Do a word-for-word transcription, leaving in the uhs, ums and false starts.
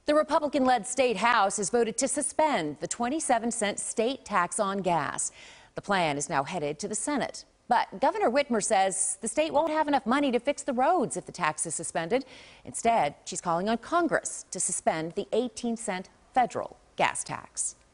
The Republican-led state House has voted to suspend the twenty-seven cent state tax on gas. The plan is now headed to the Senate. But Governor Whitmer says the state won't have enough money to fix the roads if the tax is suspended. Instead, she's calling on Congress to suspend the eighteen cent federal gas tax.